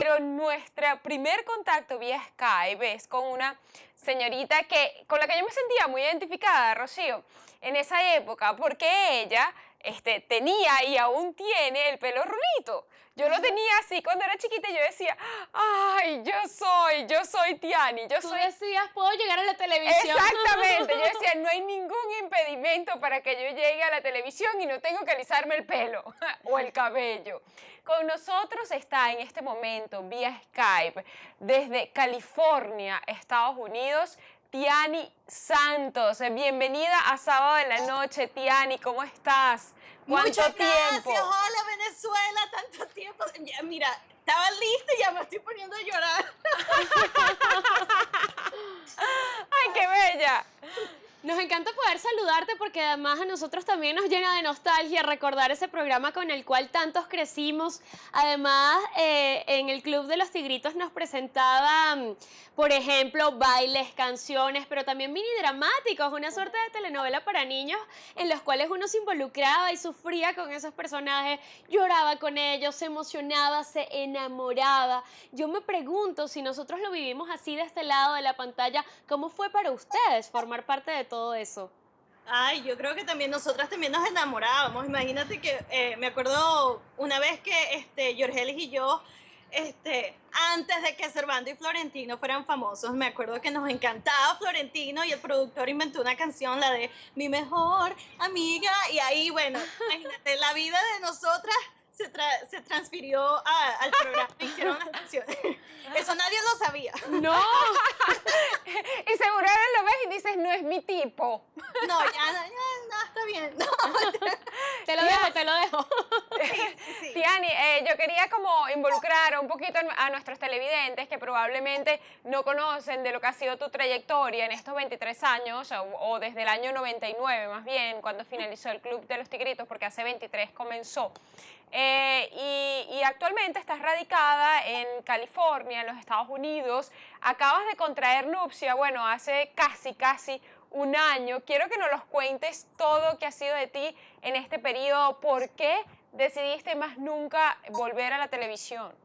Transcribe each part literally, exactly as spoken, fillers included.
Pero nuestro primer contacto vía Skype es con una señorita que, con la que yo me sentía muy identificada, Rocío, en esa época, porque ella este, tenía y aún tiene el pelo rulito. Yo lo tenía así cuando era chiquita y yo decía, ay, yo soy, yo soy Tiani, yo Tú soy... decías, puedo llegar a la televisión. Exactamente, yo decía, no hay ningún impedimento para que yo llegue a la televisión y no tengo que alisarme el pelo o el cabello. Con nosotros está en este momento, vía Skype, desde California, Estados Unidos, Tiani Santos. Bienvenida a Sábado de la Noche, Tiani, ¿cómo estás? ¿Cuánto Muchas gracias, tiempo? hola Venezuela, tanto tiempo. Ya, mira, estaba lista y ya me estoy poniendo a llorar. ¡Ay, qué bella! Nos encanta poder saludarte porque además a nosotros también nos llena de nostalgia recordar ese programa con el cual tantos crecimos. Además, eh, en el Club de los Tigritos nos presentaban, por ejemplo, bailes, canciones, pero también mini dramáticos, una suerte de telenovela para niños en los cuales uno se involucraba y sufría con esos personajes, lloraba con ellos, se emocionaba, se enamoraba. Yo me pregunto si nosotros lo vivimos así de este lado de la pantalla, ¿cómo fue para ustedes formar parte de todo todo eso? Ay, yo creo que también nosotras también nos enamorábamos. Imagínate que eh, me acuerdo una vez que este, Yorgelis y yo, este, antes de que Servando y Florentino fueran famosos, me acuerdo que nos encantaba Florentino y el productor inventó una canción, la de Mi Mejor Amiga, y ahí, bueno, imagínate, la vida de nosotras se, tra se transfirió a, al programa y hicieron las canciones. Eso nadie lo sabía. ¡No! Y seguro ahora lo ves y dices, no es mi tipo. No, ya, ya, no, está bien. No. Te lo dejo, te lo dejo. Sí, sí, sí. Tiani, eh, yo quería como involucrar un poquito a nuestros televidentes que probablemente no conocen de lo que ha sido tu trayectoria en estos veintitrés años, o, o desde el año noventa y nueve más bien, cuando finalizó el Club de los Tigritos, porque hace veintitrés comenzó. Eh, y, y actualmente estás radicada en California, en los Estados Unidos. Acabas de contraer nupcia, bueno, hace casi, casi un año. Quiero que nos los cuentes todo que ha sido de ti en este periodo. ¿Por qué decidiste más nunca volver a la televisión?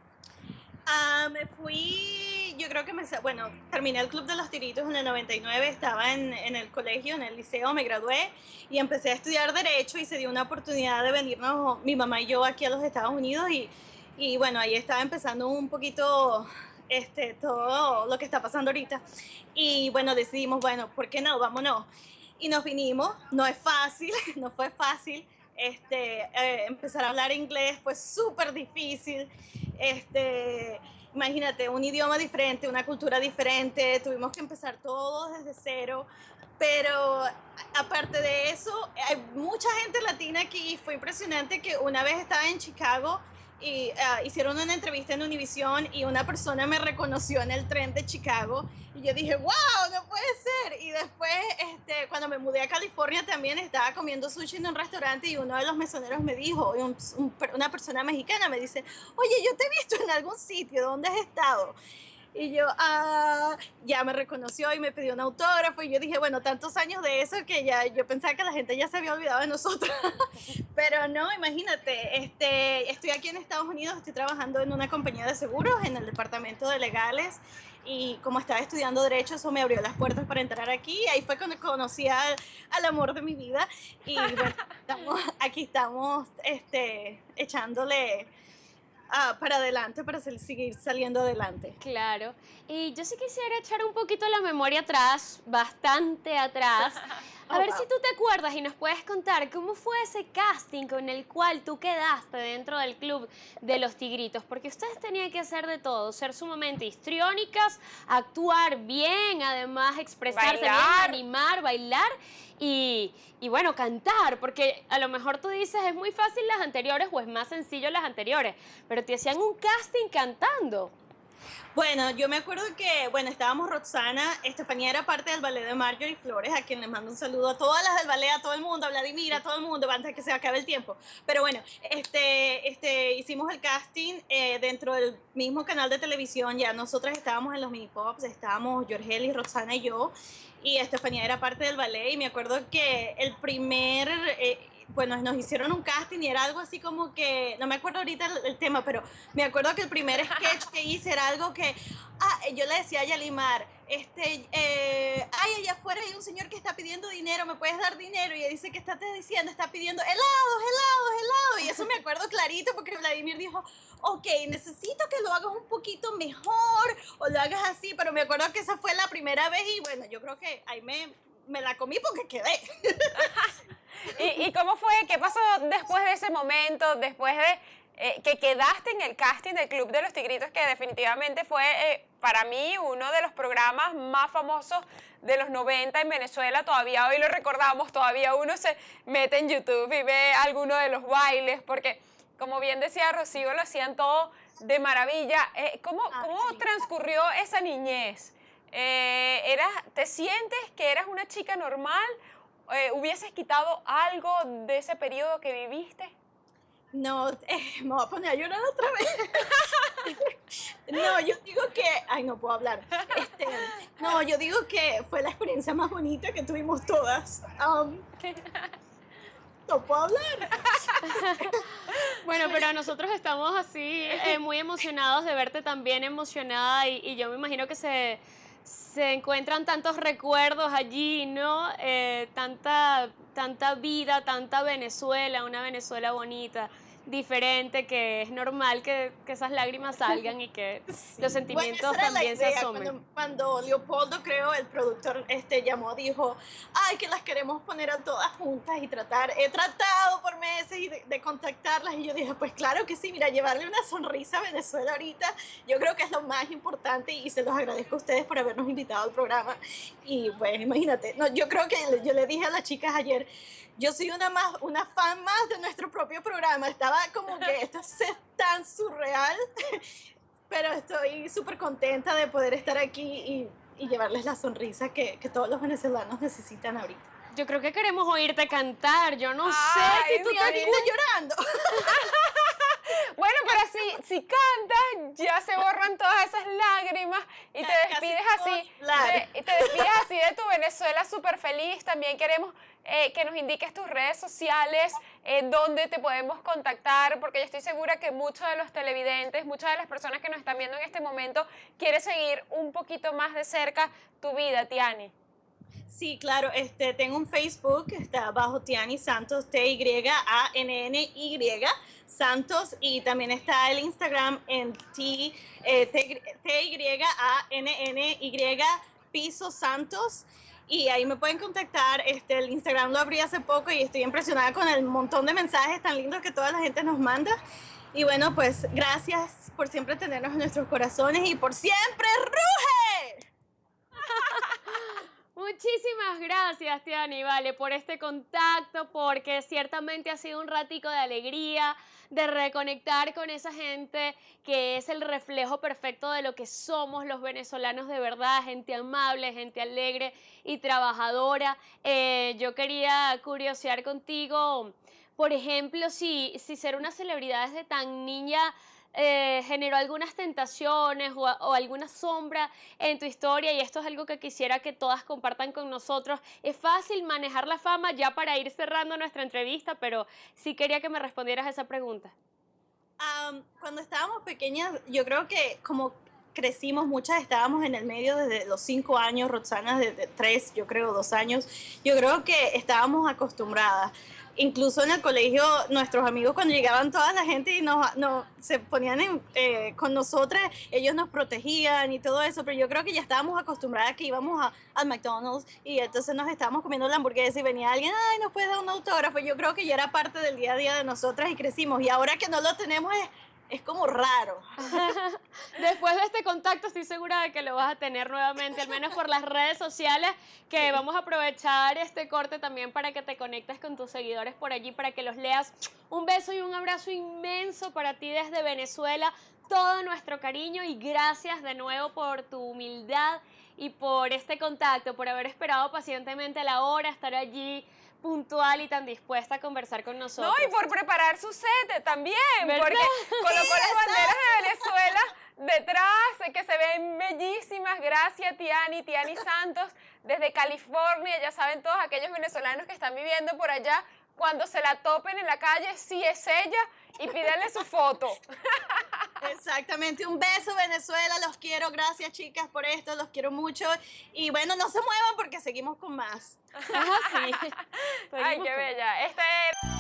Ah, me fui, yo creo que me, bueno, terminé el Club de los Tiritos en el noventa y nueve, estaba en, en el colegio, en el liceo, me gradué y empecé a estudiar Derecho y se dio una oportunidad de venirnos, mi mamá y yo, aquí a los Estados Unidos y, y bueno, ahí estaba empezando un poquito este, todo lo que está pasando ahorita y bueno, decidimos, bueno, ¿por qué no? Vámonos. Y nos vinimos, no es fácil, no fue fácil. Este, eh, empezar a hablar inglés fue súper difícil, este, imagínate, un idioma diferente, una cultura diferente, tuvimos que empezar todo desde cero, pero aparte de eso, hay mucha gente latina aquí, fue impresionante que una vez estaba en Chicago y uh, hicieron una entrevista en Univision y una persona me reconoció en el tren de Chicago y yo dije, wow, no puede ser. Y después, este, cuando me mudé a California también estaba comiendo sushi en un restaurante y uno de los mesoneros me dijo, un, un, una persona mexicana me dice, oye, yo te he visto en algún sitio, ¿dónde has estado? Y yo, ah, ya me reconoció y me pidió un autógrafo y yo dije, bueno, tantos años de eso que ya yo pensaba que la gente ya se había olvidado de nosotros. Pero no, imagínate, este, estoy aquí en Estados Unidos, estoy trabajando en una compañía de seguros, en el departamento de legales y como estaba estudiando Derecho, eso me abrió las puertas para entrar aquí. Ahí fue cuando conocí al, al amor de mi vida y bueno, estamos, aquí estamos este, echándole... Ah, para adelante, para seguir saliendo adelante. Claro. Y yo sí quisiera echar un poquito la memoria atrás, bastante atrás. A Oh, ver wow. si tú te acuerdas y nos puedes contar cómo fue ese casting con el cual tú quedaste dentro del Club de los Tigritos, porque ustedes tenían que hacer de todo, ser sumamente histriónicas, actuar bien, además expresarse bien, Bailar. animar, bailar y, y bueno, cantar, porque a lo mejor tú dices es muy fácil las anteriores o es más sencillo las anteriores, pero te hacían un casting cantando. Bueno, yo me acuerdo que, bueno, estábamos Roxana, Estefanía era parte del ballet de Marjorie Flores, a quien le mando un saludo a todas las del ballet, a todo el mundo, a Vladimir, a todo el mundo, antes de que se acabe el tiempo. Pero bueno, este, este, hicimos el casting eh, dentro del mismo canal de televisión, ya nosotras estábamos en los mini pops, estábamos Yorgelis, Roxana y yo, y Estefanía era parte del ballet, y me acuerdo que el primer... Eh, bueno, nos hicieron un casting y era algo así como que, no me acuerdo ahorita el, el tema, pero me acuerdo que el primer sketch que hice era algo que, ah, yo le decía a Yalimar, este, eh, ay, allá afuera hay un señor que está pidiendo dinero, ¿me puedes dar dinero? Y ella dice, ¿qué está te diciendo? Está pidiendo helados, helados, helados. Y eso me acuerdo clarito porque Vladimir dijo, ok, necesito que lo hagas un poquito mejor o lo hagas así, pero me acuerdo que esa fue la primera vez y bueno, yo creo que ahí me, me la comí porque quedé. ¿Y, ¿Y cómo fue? ¿Qué pasó después de ese momento, después de eh, que quedaste en el casting del Club de los Tigritos, que definitivamente fue eh, para mí uno de los programas más famosos de los noventa en Venezuela? Todavía hoy lo recordamos, todavía uno se mete en YouTube y ve alguno de los bailes, porque como bien decía Rocío, lo hacían todo de maravilla. Eh, ¿Cómo, Ah, cómo sí. transcurrió esa niñez? Eh, eras, ¿te sientes que eras una chica normal? Eh, ¿Hubieses quitado algo de ese periodo que viviste? No, eh, me voy a poner a llorar otra vez. No, yo digo que, ay, no puedo hablar. Este, no, yo digo que fue la experiencia más bonita que tuvimos todas. Um, no puedo hablar. Bueno, pero nosotros estamos así eh, muy emocionados de verte también emocionada y, y yo me imagino que se, se encuentran tantos recuerdos allí, ¿no? Eh, tanta, tanta vida, tanta Venezuela, una Venezuela bonita, diferente, que es normal que, que esas lágrimas salgan y que Sí. los sentimientos Bueno, esa era la también se idea. asomen. Cuando, cuando Leopoldo, creo, el productor, este, llamó, dijo, ay, que las queremos poner a todas juntas y tratar. He tratado por meses y de, de contactarlas y yo dije, pues claro que sí, mira, llevarle una sonrisa a Venezuela ahorita, yo creo que es lo más importante y se los agradezco a ustedes por habernos invitado al programa. Y pues imagínate, no, yo creo que yo le dije a las chicas ayer, yo soy una, más, una fan más de nuestro propio programa. Estaba como que esto es tan surreal, pero estoy súper contenta de poder estar aquí y, y llevarles la sonrisa que, que todos los venezolanos necesitan ahorita. Yo creo que queremos oírte cantar, yo no Ay, sé si tú sí. te Ahorita llorando. Bueno, pero si, si cantas, ya se borran todas esas lágrimas y te Casi despides puedo así, hablar. de, y te despides así de tu Venezuela súper feliz. También queremos eh, que nos indiques tus redes sociales, eh, dónde te podemos contactar, porque yo estoy segura que muchos de los televidentes, muchas de las personas que nos están viendo en este momento, quieren seguir un poquito más de cerca tu vida, Tiani. Sí, claro, este, tengo un Facebook, está bajo Tiani Santos, T Y A N N Y Santos, y también está el Instagram en T, eh, T Y A N N Y Piso Santos, y ahí me pueden contactar. Este, el Instagram lo abrí hace poco y estoy impresionada con el montón de mensajes tan lindos que toda la gente nos manda. Y bueno, pues gracias por siempre tenernos en nuestros corazones y por siempre ruge. Muchísimas gracias, Tiani, vale, por este contacto, porque ciertamente ha sido un ratico de alegría, de reconectar con esa gente que es el reflejo perfecto de lo que somos los venezolanos de verdad, gente amable, gente alegre y trabajadora. Eh, yo quería curiosear contigo, por ejemplo, si, si ser una celebridad desde tan niña Eh, generó algunas tentaciones o, o alguna sombra en tu historia, y esto es algo que quisiera que todas compartan con nosotros. Es fácil manejar la fama, ya para ir cerrando nuestra entrevista, pero sí quería que me respondieras a esa pregunta. Um, cuando estábamos pequeñas, yo creo que como crecimos, muchas estábamos en el medio desde los cinco años, Roxana desde tres, yo creo dos años, yo creo que estábamos acostumbradas. Incluso en el colegio, nuestros amigos, cuando llegaban toda la gente y nos, nos se ponían en, eh, con nosotras, ellos nos protegían y todo eso, pero yo creo que ya estábamos acostumbradas que íbamos a, al McDonald's y entonces nos estábamos comiendo la hamburguesa y venía alguien, ay, ¿nos puedes dar un autógrafo? Yo creo que ya era parte del día a día de nosotras y crecimos, y ahora que no lo tenemos es, es como raro. Después de este contacto estoy segura de que lo vas a tener nuevamente, al menos por las redes sociales, que sí. Vamos a aprovechar este corte también para que te conectes con tus seguidores por allí, para que los leas. Un beso y un abrazo inmenso para ti desde Venezuela, todo nuestro cariño, y gracias de nuevo por tu humildad y por este contacto, por haber esperado pacientemente la hora, estar allí puntual y tan dispuesta a conversar con nosotros. No, y por preparar su set también, ¿verdad? Porque colocó las banderas de Venezuela detrás, que se ven bellísimas. Gracias, Tiani, Tiani Santos, desde California. Ya saben todos aquellos venezolanos que están viviendo por allá, cuando se la topen en la calle, sí es ella, y pídanle su foto. Exactamente, un beso Venezuela, los quiero, gracias chicas por esto, los quiero mucho. Y bueno, no se muevan porque seguimos con más. Ah, sí. Ay, qué bella. Este